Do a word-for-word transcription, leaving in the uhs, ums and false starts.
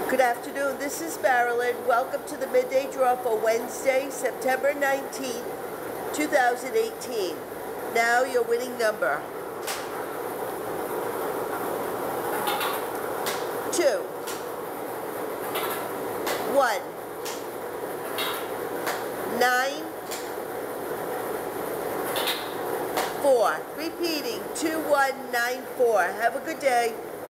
Good afternoon, this is Marilyn. Welcome to the Midday Draw for Wednesday, September nineteenth, two thousand eighteen. Now your winning number. Two. One. Nine. Four. Repeating, two one nine four. Have a good day.